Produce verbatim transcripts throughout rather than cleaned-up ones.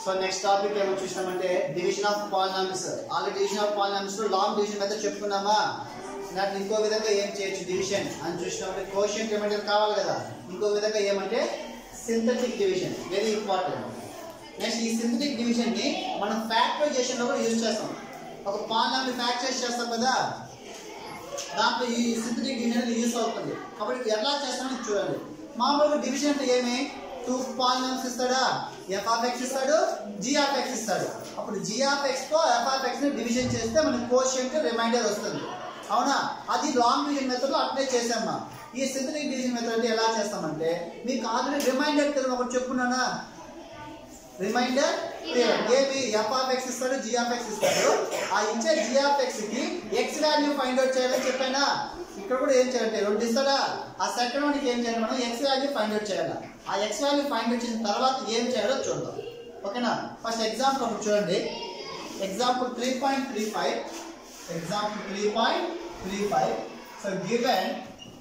So next topic ఏమో చూసామంటే division of polynomials. Already division of polynomials లో long division method చెప్పుకున్నామా. నాకు ఇంకో విధంగా ఏం చేయొచ్చు డివిజన్ అని చూసినామంటే కోషియంట్ రిమైండర్ కావాలి కదా. ఇంకో విధంగా ఏమంటే synthetic division, very important. Next ఈ సింథటిక్ డివిజన్ ని మనం ఫ్యాక్టరైజేషన్ లో కూడా యూజ్ చేస్తాం. ఒక పాలినామిల్ ఫ్యాక్టరైజ్ చేస్తాం కదా, దాంట్లో ఈ సింథటిక్ డివిజన్ యూజ్ అవుతుంది. కాబట్టి ఎలా చేస్తామని చూడండి. మామూలుగా డివిజన్ అంటే ఏమి, టూ పాలినామిల్స్ ఇస్తాడా, ఎఫ్ ఆఫ్ ఎక్స్ ఇస్తాడు, జీ ఆఫ్ ఎక్స్ ఇస్తాడు. అప్పుడు జీ ఆఫ్ ఎక్స్ తో ఎఫ్ ఆఫ్ ఎక్స్ ని డివిజన్ చేస్తే మనకి కోషియంట్ రిమైండర్ వస్తుంది. అవునా, అది లాంగ్ డివిజన్ మెథడ్ లో అప్లై చేసామా. ఈ సింథటిక్ డివిజన్ మెథడ్ అంటే ఎలా చేస్తామంటే, మీకు ఆల్రెడీ రిమైండర్ తెలియదు ఒకటి చెప్పుకున్నానా, రిమైండర్ ఏమి ఎఫ్ ఆఫ్ ఎక్స్ ఇస్తాడు, జీ ఆఫ్ ఎక్స్ ఇస్తాడు. ఆ ఇచ్చే జీ ఆఫ్ ఎక్స్ కి ఎక్స్ వాల్యూ ఫైండ్ అవుట్ చేయాలని చెప్పానా. ఇక్కడ కూడా ఏం చేయాలంటే రెండు ఇస్తాడా, ఆ సెకండ్ వన్కి ఏం చేయాలి, మనం ఎక్స్ వాల్యూ ఫైండ్ అవుట్ చేయాలి. ఆ ఎక్స్ వాల్యూ ఫైండ్ అవుట్ చేసిన తర్వాత ఏం చేయాలో చూద్దాం. ఓకేనా, ఫస్ట్ ఎగ్జాంపుల్ ఒకటి చూడండి. Example three point three five example three point three five so given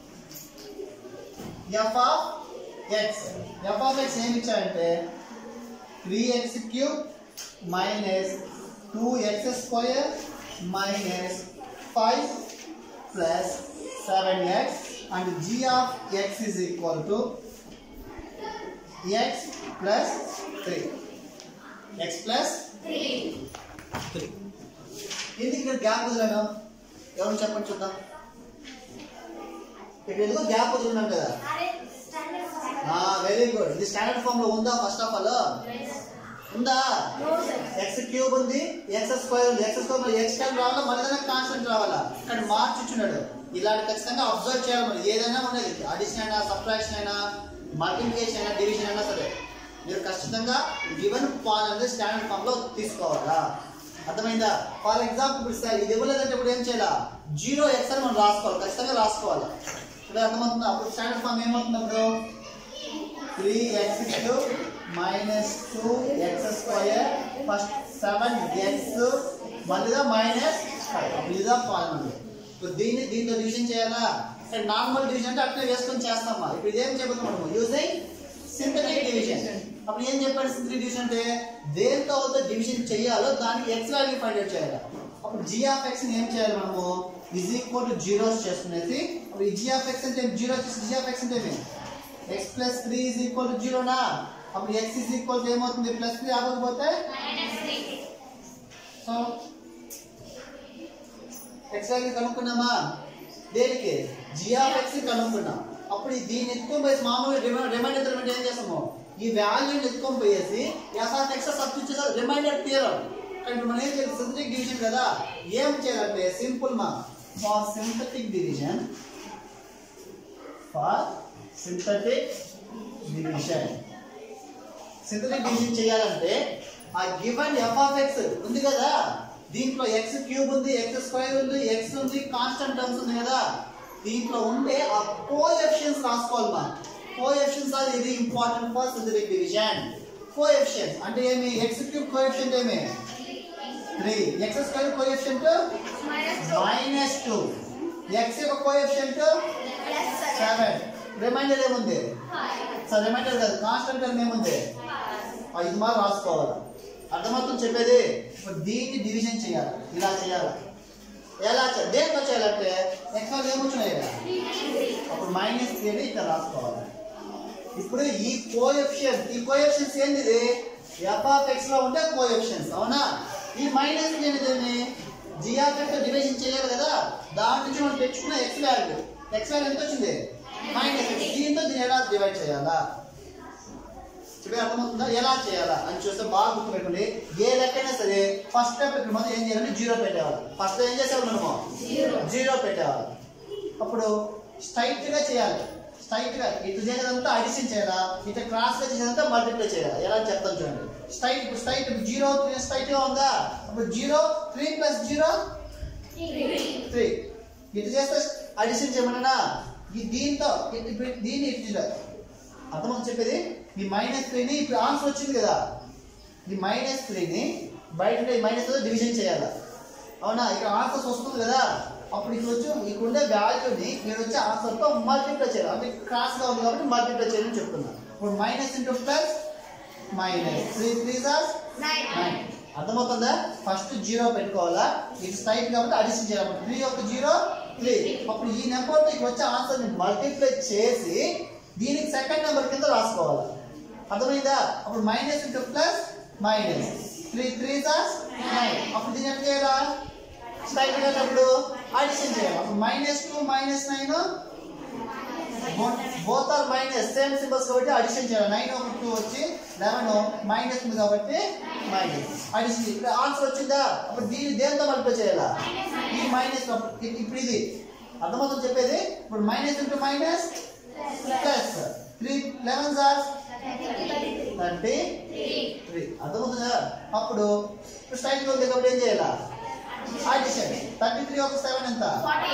F of X F of X ఏమి ఇచ్చారంటే three X cube minus two X square minus five plus seven X and g of x is equal to x plus three. X plus three. three. ఎందుకు ఇక్కడ gap వదిలాను, ఎవరు చెప్పండి చూద్దాం. ఇక్కడ ఎందుకు gap వదిలినాం కదా. Very good. ఇది స్టాండర్డ్ ఫామ్ లో ఉందా? ఫస్ట్ ఆఫ్ ఆల్ ఉందా? ఎక్స్ క్యూబ్ ఉంది, ఎక్స్ స్క్వేర్ ఉంది. ఎక్స్ స్క్వేర్ మళ్ళీ ఎక్స్ క్యూబ్ రావాలా, మళ్ళీ కాన్స్టెంట్ రావాలా. ఇక్కడ మార్చుచున్నాడు. ఇలాంటి ఖచ్చితంగా అబ్జర్వ్ చేయాలి. మరి ఏదైనా ఉండేది, అడిషన్ అయినా, సబ్ట్రాక్షన్ అయినా, మల్టిప్లికేషన్ అయినా, డివిజన్ అయినా సరే మీరు ఖచ్చితంగా గివెన్ ఫామ్ అనేది స్టాండర్డ్ ఫామ్ లో తీసుకోవాలా. అర్థమైందా? ఫర్ ఎగ్జాంపుల్ సార్ ఇది ఇవ్వలేదంటే ఇప్పుడు ఏం చేయాలా, జీరో ఎక్స్ అని మనం రాసుకోవాలి, ఖచ్చితంగా రాసుకోవాలి. ఇప్పుడు అర్థమవుతుందా? అప్పుడు స్టాండర్డ్ ఫామ్ ఏమవుతుంది, అప్పుడు three X cube minus two X square first seven X మళ్ళీదా మైనస్ ఫైవ్. అప్పుడు ఇదా ఫార్ములా. ఇప్పుడు దీన్ని దీంతో డివిజన్ చేయాలా. నార్మల్ డివిజన్ అంటే అట్లా వేసుకొని చేస్తామా. ఇప్పుడు ఇదేం చెబుతాం మనము, యూజింగ్ సింథటిక్ డివిజన్. అప్పుడు ఏం చెప్పాడు సింథటిక్ డివిజన్ అంటే, దేంతో అవుతో డివిజన్ చేయాలో దానికి ఎక్స్ వాల్యూ ఫైండ్ అవుట్ చేయాలి. అప్పుడు జీ ఆఫ్ ఎక్స్ ఏం చేయాలి మనము, ఇజ్ ఈక్వల్ టు జీరోస్ చేసుకునేసి. అప్పుడు ఈ జీ ఆఫ్ ఎక్స్ అంటే జీరో చేసి జీ ఆఫ్ ఎక్స్ అంటే X plus three is equal to జీరోనా. అప్పుడు ఎక్స్ ఈజ్ ఈక్వల్ టు ఏమవుతుంది, ప్లస్ త్రీ అవ్వకపోతే సో ఎక్స్ వాల్యూ కనుక్కున్నామా. దేనికి, జీ ఆఫ్ ఎక్స్ కనుక్కున్నాం. అప్పుడు దీన్ని ఎత్తుకొని పోయేసి మామూలుగా రిమైండర్ ఎలిమెంట్ ఏం చేస్తాము, ఈ వాల్యూని ఎత్తుకొని పోయేసి ఎఫ్ ఆఫ్ ఎక్స్ సబ్స్టిట్యూట్ చేసాం, రిమైండర్ క్లియర్. కానీ మనం ఏం చేయాలి, సింథటిక్ డివిజన్ కదా. ఏం చేయాలంటే సింపుల్ మా for synthetic division for synthetic division synthetic division చేయాలంటే ఆ గివెన్ ఎఫ్ ఆఫ్ ఎక్స్ ఉంది కదా, దీంట్లో ఎక్స్ క్యూబ్ ఉంది, ఎక్స్ స్క్వేర్ ఉంది, ఎక్స్ ఉంది, కాన్స్టెంట్ టర్మ్స్ ఉంది కదా. దీంట్లో ఉండే ఆ కోఎఫిషియన్స్ రాసుకోవాలి. మా coefficients are very important for synthetic division. Coefficients అంటే ఏమి, ఎక్స్ క్యూబ్ కోఎఫిషియంట్ ఏమి three, X square coefficient minus two, X యొక్క కోఎఫిషియంట్ సెవెన్, రిమైండర్ ఏముంది సార్, రిమైండర్ కాదు కాన్స్టెంట్ టర్మ్ ఏముంది, ఇది మాత్రం రాసుకోవాలి. అర్థమవుతుంది చెప్పేది. ఇప్పుడు దీన్ని డివిజన్ చేయాలి, ఇలా చేయాలి. ఎలా చేయాలి, దేంతో చేయాలంటే ఎక్స్ వాళ్ళు ఏమొచ్చినాయి, అప్పుడు మైనస్ త్రీ ఇక్కడ రాసుకోవాలి. ఇప్పుడు ఈ కోఎఫిషియన్స్ ఈ కోఎఫిషియన్స్ ఏంటిది, ఎఫ్ ఆఫ్ ఎక్స్ లో ఉంటే కోఎఫిషియన్స్. అవునా, ఈ మైనస్ త్రీ ఏంటిది, జీ ఆఫ్ ఎక్స్ డివిజన్ చేయాలి కదా. దాని నుంచి మనం తెచ్చుకున్న ఎక్స్ వాల్యూ ఎక్స్ వాల్యూ ఎంత వచ్చింది, మైనస్. దీంతో దీన్ని ఎలా డివైడ్ చేయాలా చెప్పి అర్థమవుతుందా, ఎలా చేయాలా అని చూస్తే బాగా గుర్తుపెట్టుకోండి. ఏ లెక్కైనా సరే ఫస్ట్ స్టెప్ ఇక్కడ మనం ఏం చేయాలంటే జీరో పెట్టేవాళ్ళం. ఫస్ట్ ఏం చేసేవాళ్ళు మనము, జీరో పెట్టేవాళ్ళం. అప్పుడు స్ట్రైట్ గా చేయాలి, స్ట్రైట్ గా ఇటు చేసేదంతా అడిషన్ చేయాలా, ఇటు క్రాస్ గా చేసేదంతా మల్టిప్లై చేయాలి. ఎలా చెప్తాను చూడండి. స్ట్రైట్ ఇప్పుడు స్ట్రైట్ జీరో త్రీ స్ట్రైట్ గా ఉందా, అప్పుడు zero three plus zero three. ఇటు చేస్తే అడిషన్ చేయమన్నా దీంతో దీన్ని ఇటు చేయాలి. అర్థమవుతుంది చెప్పేది. ఈ మైనస్ త్రీని ఇప్పుడు ఆన్సర్ వచ్చింది కదా, ఈ మైనస్ త్రీని బయట మైనస్ డివిజన్ చేయాలి. అవునా, ఇక్కడ ఆన్సర్స్ వస్తుంది కదా. అప్పుడు ఇక్కడ వచ్చి ఇక్కడ ఉండే వాల్యూని నేను వచ్చి ఆన్సర్తో మల్టిప్లై చేయాలి. అంటే క్రాస్గా ఉంది కాబట్టి మల్టిప్లై చేయాలని చెప్తున్నాను. ఇప్పుడు minus into plus minus three three sir nine. అర్థమవుతుందా? ఫస్ట్ జీరో పెట్టుకోవాలా, ఇది స్ట్రైట్ కాబట్టి అడిషన్ చేయాలి. త్రీ ఒక జీరో త్రీ. అప్పుడు ఈ నెంబర్ తో వచ్చే ఆన్సర్ ని మల్టిప్లై చేసి దీనికి సెకండ్ నెంబర్ కింద రాసుకోవాలి. అర్థమైందా? అప్పుడు minus into plus minus three three nine. అప్పుడు దీని ఎట్లా చేయాలా? స్ట్రైట్ వెళ్ళినప్పుడు అడిషన్ చేయాలి. అప్పుడు minus two minus nine both are minus same symbols కాబట్టి అడిషన్ చేయాలి. నైన్ ఒక టూ వచ్చి లెవెన్ మైనస్ ఉంది కాబట్టి మైనస్ అడిషన్. ఇక్కడ ఆన్సర్ వచ్చిందా? అప్పుడు దీన్ని దేంతో మల్టిప్లై చేయాలా? ఈ మైనస్. ఇప్పుడు ఇది అర్థమవుతుంది చెప్పేది. ఇప్పుడు minus into minus plus three eleven sir thirty three. అర్థమవుతుందా? అప్పుడు స్ట్రైట్ ఉంది కాబట్టి ఏం చేయాలా? అడిషన్. థర్టీ త్రీ ఒక సెవెన్ ఎంత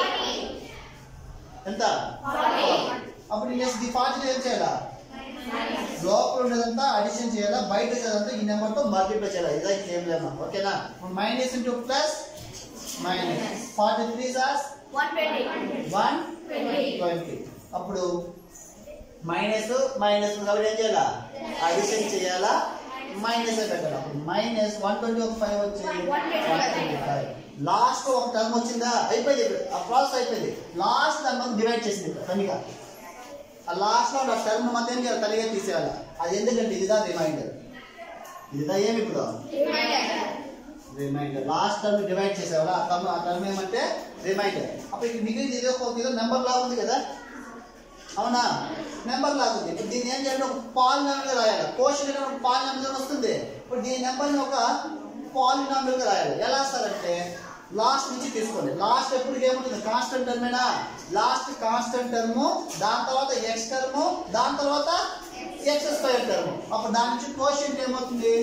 ఎంత? అప్పుడు నెక్స్ట్ ఫార్టీ ఏం చేయాలా? లోపల ఉండేదంతా అడిషన్ చేయాలా, బయట వచ్చేదంతా ఈ నెంబర్ తో మల్టిప్లై చేయాలి. ఇదా ఏం లేదు. ఓకేనా? Minus into plus minus forty three sirs one twenty. అప్పుడు మైనస్ మైనస్ కాబట్టి ఏం చేయాలా? అడిషన్ చేయాలా, మైనస్ పెట్టాలి. అప్పుడు మైనస్ వన్ ట్వంటీ ఒక ఫైవ్ వచ్చింది వన్ ట్వంటీ ఫైవ్. లాస్ట్ ఒక టర్మ్ వచ్చిందా? అయిపోయింది. ఆ ప్రాసెస్ అయిపోయింది. లాస్ట్ దాని డివైడ్ చేసింది తనిగా. ఆ లాస్ట్ లో ఆ టర్మ్ మొత్తం ఏం చేయాలి? తనిగా తీసేయాలి. అది ఎందుకంటే ఇదిదా రిమైండర్. ఇదిదా ఏమి ఇప్పుడు రిమైండర్. లాస్ట్ టర్మ్ డివైడ్ చేసేవాళ్ళ ఆ టర్మ్ ఆ టర్మ్ ఏమంటే రిమైండర్. అప్పుడు ఇక్కడ మిగిలింది ఇదే ఒక నెంబర్ లాగా ఉంది కదా, అవునా? నెంబర్ లాగా ఉంది. ఇప్పుడు దీన్ని ఏం చేయాలి? ఒక పాలినామియల్ రాయాలి. కోషన్ ఒక పాలినామియల్ వస్తుంది. ఇప్పుడు దీని నెంబర్ని ఒక పాలినామియల్ గా రాయాలి. ఎలా రాస్తారంటే లాస్ట్ నుంచి తీసుకోండి. లాస్ట్ ఎప్పుడు ఏముంటుంది? కాన్స్టెంట్ టర్మేనా? లాస్ట్ కాన్స్టెంట్ టర్మ్, దాని తర్వాత ఎక్స్ టర్మ్, దాని తర్వాత ఎక్స్ స్క్వేర్ టర్మ్. అప్పుడు దాని నుంచి కోషెంట్ ఏమవుతుంది?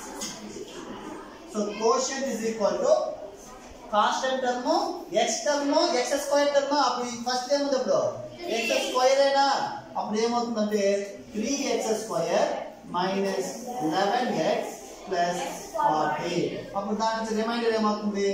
So quotient is equal to constant term, X term, X square term. అప్పుడు ఫస్ట్ ఏముంది? అప్పుడు ఎక్స్ స్క్వేర్ అయినా. అప్పుడు ఏమవుతుందంటే three X square minus eleven X plus forty. అప్పుడు దాని నుంచి రిమైండర్ ఏమవుతుంది?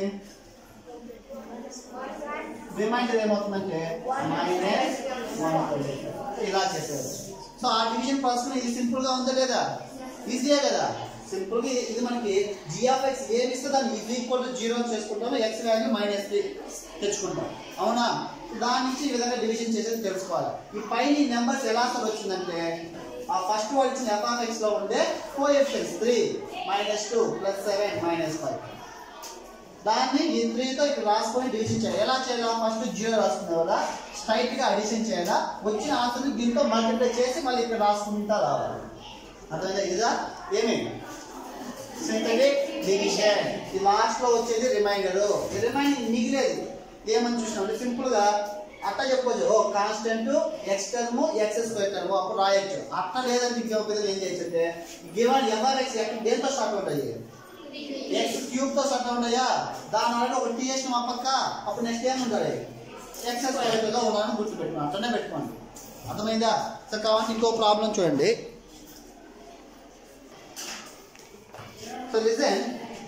రిమైండర్ ఏమవుతుందంటే మైనస్ వన్ ట్వంటీ. ఇలా చేసేది. సో ఆ డివిజన్ ప్రాసెస్ ఇది సింపుల్ గా ఉందా లేదా? ఈజీయే కదా. సింపుల్ గా ఇది మనకి జీ ఆఫ్ ఎక్స్ ఏమి ఇస్తే దాన్ని ఇది ఈక్వల్ టు జీరో చేసుకుంటాము, ఎక్స్ వాల్యూ మైనస్ త్రీ తెచ్చుకుంటాం, అవునా? దాని నుంచి ఈ విధంగా డివిజన్ చేసేది తెలుసుకోవాలి. ఈ పైన నెంబర్స్ ఎలా అసలు వచ్చిందంటే ఆ ఫస్ట్ వాడు ఇచ్చిన ఎఫ్ ఆఫ్ ఎక్స్ లో ఉండే coefficients three minus two plus seven minus five. దాన్ని ఈ త్రీతో ఇక్కడ రాసుకొని డివిజన్ చేయాలి. ఎలా చేయాలా? ఫస్ట్ జీరో రాసుకునే వల్ల స్ట్రైట్ గా అడిషన్ చేయాలా, వచ్చిన ఆన్సర్ని దీంతో మల్టిప్లై చేసి మళ్ళీ ఇక్కడ రాసుకుంటా రావాలి. అర్థమైందా? ఇదా ఏమి సింథటిక్ డివిజన్. ఈ లాస్ట్ లో వచ్చేది రిమైండర్. ఈ రిమైండర్ మిగిలేది ఏమని చూసినాం? సింపుల్ గా అట్లా చెప్పొచ్చు. ఓ constant X term X square term అప్పుడు రాయొచ్చు. అట్లా లేదంటే ఇంకొక విధంగా ఏం చేయొచ్చు అంటే గివెన్ ఎవర్ ఎక్స్ దేంతో స్టార్ట్ ఉంటాయి? ఎక్స్ క్యూబ్ తో స్టార్ట్ ఉన్నాయా? దాని వల్ల ఒక టీఎస్ మా పక్క. అప్పుడు నెక్స్ట్ ఏమి ఉండాలి? ఎక్స్ స్క్వేర్ గా ఉన్నాను గుర్తుపెట్టుకోండి. అట్లనే పెట్టుకోండి. అర్థమైందా? సో కావాలి ఇంకో ప్రాబ్లం చూడండి. So listen.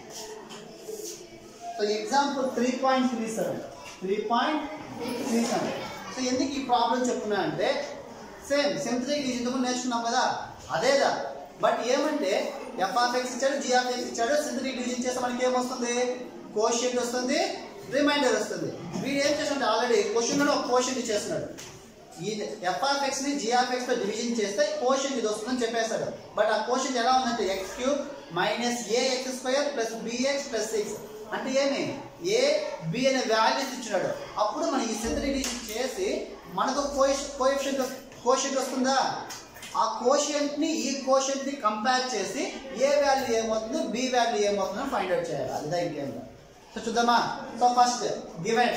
So example three point three seven three point three seven. So ఎందుకు ఈ ప్రాబ్లం చెప్తున్నా అంటే సేమ్ సింథటిక్ ఇంతకు నేర్చుకున్నాం కదా, అదేదా. బట్ ఏమంటే ఎఫ్ ఆఫ్ ఎక్స్ ఇచ్చాడు, జీ ఆఫ్ ఎక్స్ ఇచ్చాడు. సింథటిక్ డివిజన్ చేస్తే మనకి ఏమొస్తుంది? కోషియంట్ వస్తుంది, రిమైండర్ వస్తుంది. వీడు ఏం చేస్తుంటే ఆల్రెడీ క్వశ్చన్ ఒక కోషియంట్ ఇచ్చేస్తున్నాడు. ఈ ఎఫ్ ఆఫ్ ఎక్స్ ని జీ ఆఫ్ ఎక్స్ తో డివిజన్ చేస్తే కోషియంట్ ఇది వస్తుందని చెప్పేస్తాడు. బట్ ఆ కోషియంట్ ఎలా ఉందంటే ఎక్స్ క్యూబ్ మైనస్ ఏ X square plus bx plus six. అంటే ఏమి? ఏ బి అనే వాల్యూస్ ఇచ్చినాడు. అప్పుడు మనం ఈ సింథటిక్ డివిజన్ చేసి మనకు కోఎఫిషియంట్ కోషియంట్ వస్తుందా? ఆ కోషియంట్ ని ఈ కోషియంట్ ని కంపేర్ చేసి ఏ వాల్యూ ఏమవుతుందో బి వాల్యూ ఏమవుతుందో ఫైండ్ అవుట్ చేయాలి. అదే ఇంకేం. సో చూద్దామా. So first given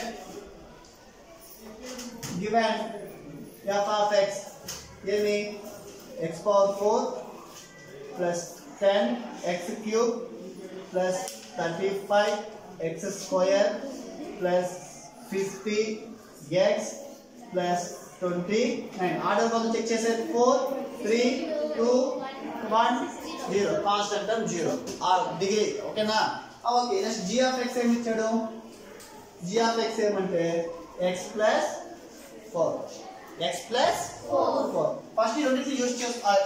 given F of X ఏమి? X power four plus ten X cube plus thirty five X square plus fifty X plus twenty nine. Order కొంచెం check చేసేది four three two one zero. Constant term zero degree. ఓకేనా? Okay. Next G of X ఏమి ఇచ్చాడు? G of X ఏమంటే X plus four x plus four. First ఈ రెండింటిని use చేసి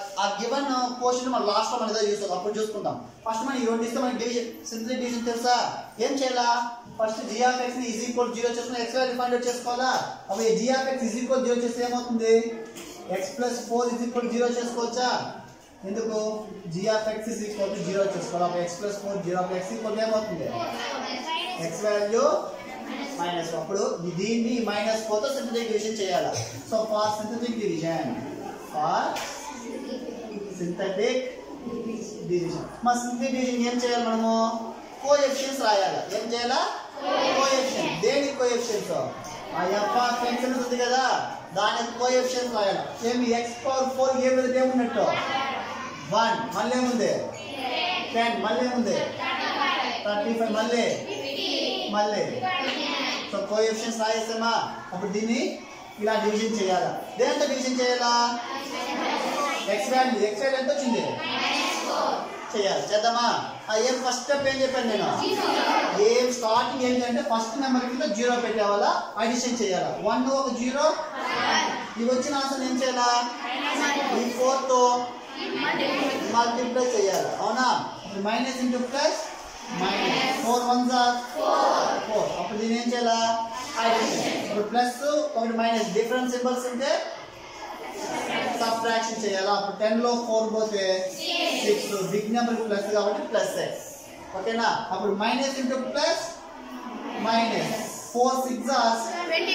ఆ గివెన్ క్వశ్చన్ మనం లాస్ట్ లో మన ఏదో చూస్తాం, అప్పుడు చూసుకుందాం. ఫస్ట్ మనం ఈ రెండు ఇస్తే మనకి డివిజన్ సింథటిక్ డివిజన్ తెలుసా? ఏం చేయాలా? ఫస్ట్ g of x ని ఈజ్ ఈక్వల్ జీరో చేసుకుని x వాల్యూ ఫైండ్ అవుట్ చేసుకోవాలా. అప్పుడు ఈ g of x is equal zero చేస్తే ఏమవుతుంది? x plus four is equal zero చేసుకోవచ్చా? ఎందుకు? g of x is equal to zero చేసుకోవాలి. అప్పుడు x plus four zero x equal ఏమవుతుంది? x value minus. అప్పుడు దీన్ని మైనస్ ఫోర్ తో సింథటిక్ డివిజన్ చేయాలా. So for synthetic division for synthetic division మా సింథటిక్ డివిజన్ ఏం చేయాలి? మనము కోఎఫిషియెంట్స్ రాయాలి. ఏం చేయాలా? కోఎఫిషియెంట్. దేనికి కోఎఫిషియెంట్స్? ఆ f ఆఫ్ x ఉంది కదా, దానికి కోఎఫిషియెంట్స్ రాయాలి. ఏమి x పవర్ ఫోర్ ఏ విధంగా ఏమున్నట్టు వన్, మళ్ళీ ఏముంది టెన్, మళ్ళీ ఏముంది థర్టీ ఫైవ్, మళ్ళీ మళ్ళీ సో కోఎఫిషియెంట్స్ రాయేస్తామా. అప్పుడు దీన్ని ఇలా డివిజన్ చేయాలా. దేంతో డివిజన్ చేయాలా? x వాల్యూ x వాల్యూ ఎంత వచ్చింది? చేయాలి. చేద్దామా? ఏం ఫస్ట్ స్టెప్ ఏం చెప్పాను నేను? ఏం స్టార్టింగ్ ఏంటంటే ఫస్ట్ నెంబర్ కింద జీరో పెట్టేవాళ్ళ అడిషన్ చేయాలా. వన్ ఒక జీరో, ఇవి వచ్చిన ఆన్సర్ ఏం చేయాలా? ఈ ఫోర్ తో మల్టిప్లై చేయాలి. అవునా? Minus into plus minus, four one జార్ ఫోర్. అప్పుడు దీన్ని ఏం చేయాలా? అడిషన్. ఇప్పుడు ప్లస్ ఒకటి మైనస్, డిఫరెంట్ సింబల్స్ ఉంటే సబ్ట్రాక్షన్ చేయాలా. అప్పుడు టెన్ లో ఫోర్ పోతే సిక్స్, బిగ్ నెంబర్ ప్లస్ కాబట్టి ప్లస్ ఎక్స్. ఓకేనా? అప్పుడు minus into plus minus, four six twenty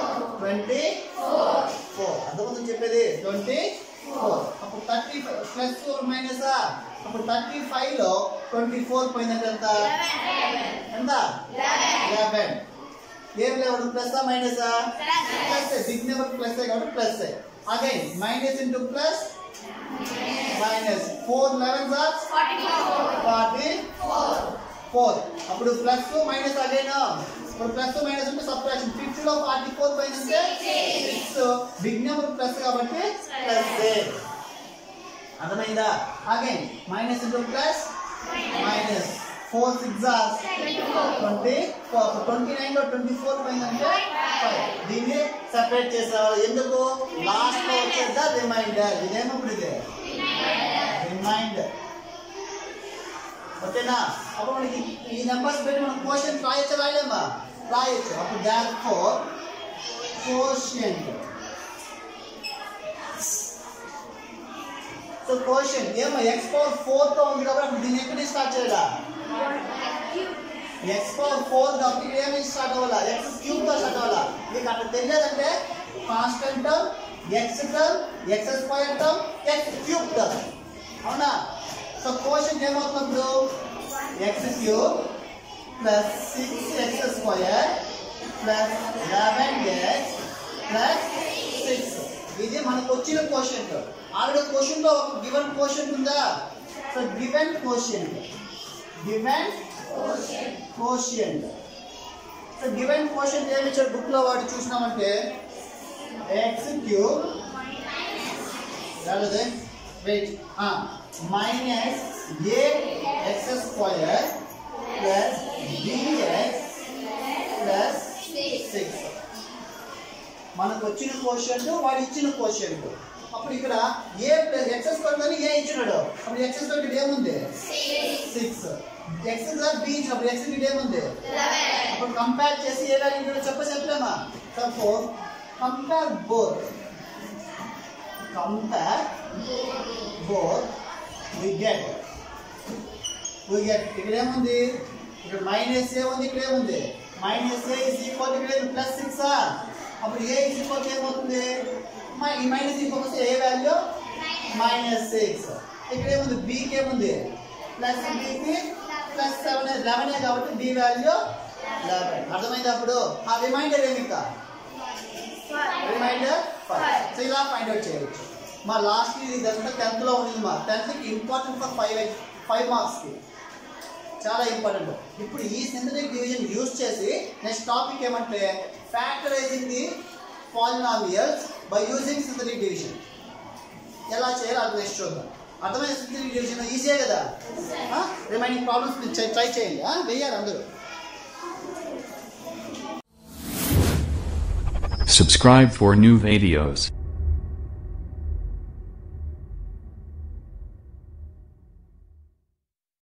four. అంతకుముందు చెప్పేది ట్వంటీ ఫోర్. అప్పుడు థర్టీ ఫైవ్ ప్లస్ మైనస్, అప్పుడు థర్టీ ఫైవ్ లో ట్వంటీ ఫోర్ పోయిందంటే ఎంత? ఎంత? లెవెన్. ఏం లేవు plus minus plus, big number plus కాబట్టి plus. Again minus into plus minus, four eleven forty four. అప్పుడు ప్లస్ మైనస్ అగైన్, ఇప్పుడు ప్లస్ మైనస్ అంటే సబ్ట్రాక్షన్. ఫిఫ్టీ లో ఫార్టీ ఫోర్ పోయిందంటే సిక్స్, బిగ్ నెంబర్ ప్లస్ కాబట్టి ప్లస్. అర్థమైందా? Again minus into plus minus, four six twenty four. Twenty nine లో twenty four పోయిందంటే five. దీన్ని సెపరేట్ చేసేవాళ్ళు. ఎందుకు? లాస్ట్ లో వచ్చేదా రిమైండర్. ఇదేమో ఇప్పుడు ఇదే రిమైండర్. ఓకేనా? అప్పుడు మనకి ఈ నెంబర్స్ పెట్టి మనం క్వశ్చన్ రాయొచ్చు, రాయలేమా? రాయొచ్చు. అప్పుడు that four quotient. So quotient ఏమో ఎక్స్ పవర్ ఫోర్ తో ఉంది కాబట్టి అప్పుడు దీన్ని ఎక్కడి స్టార్ట్ చేయాలా? ఎక్స్ పవర్ ఫోర్ కాబట్టి ఏమి స్టార్ట్ అవ్వాలా? ఎక్స్ క్యూబ్ తో స్టార్ట్ అవ్వాలా. మీకు అట్లా తెలియదంటే constant term, X term, X square term, x cube term. అవునా? సో కోషియంట్ ఏమవుతుంది? X cube plus six x square plus eleven X plus six. ఇది మనకు వచ్చిన కోషియంట్. ఆల్రెడీ క్వశ్చన్ లో ఒక గివెన్ కోషియంట్ ఉందా? So given quotient, given quotient. So given quotient ఏమి ఇచ్చారు బుక్ లో వాడు చూసినామంటే ఎక్స్ క్యూబ్ వెయిట్ మైనస్ ఏ X square plus bx plus six. మనకు వచ్చిన కోషియంట్, వాడు ఇచ్చిన కోషియంట్. అప్పుడు ఇక్కడ ఏ ప్లస్ ఎక్స్ స్క్వేర్ అని ఏ ఇచ్చినాడు. అప్పుడు ఎక్స్ స్క్వేర్ ఏముంది? సిక్స్. ఎక్స్ బి ఇచ్చినప్పుడు ఎక్స్ ఏముంది? అప్పుడు కంపేర్ చేసి ఏ వాల్యూ చెప్ప చెప్పలేమా? Suppose compare both, compare both we get we get ఇక్కడ ఏముంది? ఇక్కడ మైనస్ ఏ ఉంది, ఇక్కడ ఏముంది? మైనస్ ఏ ఇస్ ఈక్వల్ ఇక్కడ ప్లస్ సిక్స్. అప్పుడు ఏ ఇస్ ఈక్వల్ ఏమవుతుంది? ఈ మైనస్ ఈక్వల్ వస్తే ఏ వాల్యూ మైనస్ సిక్స్. ఇక్కడ ఏముంది? బికి ఏముంది? ప్లస్ బికి ప్లస్ సెవెన్, లెవెన్ కాబట్టి బి వాల్యూ లెవెన్. అర్థమైంది? అప్పుడు ఆ రిమైండర్ ఏమి? ఇంకా రిమైండర్ ఫైవ్. సో ఇలా ఫైండ్ అవుట్ చేయవచ్చు. మా లాస్ట్ ఇదంతా టెన్త్ లో ఉంది. మా టెన్త్ కి important for five five marks కి చాలా ఇంపార్టెంట్. ఇప్పుడు ఈ సింథటిక్ డివిజన్ యూజ్ చేసి నెక్స్ట్ టాపిక్ ఏమంటే factorising the polynomials by using synthetic division. ఎలా చేయాలో అది నెక్స్ట్ చూద్దాం. అర్థమైన సింథటిక్ డివిజన్ ఈజీయే కదా? రిమైనింగ్ ప్రాబ్లమ్స్ ట్రై చేయండి, వెయ్యాలి అందరూ. Subscribe for new videos.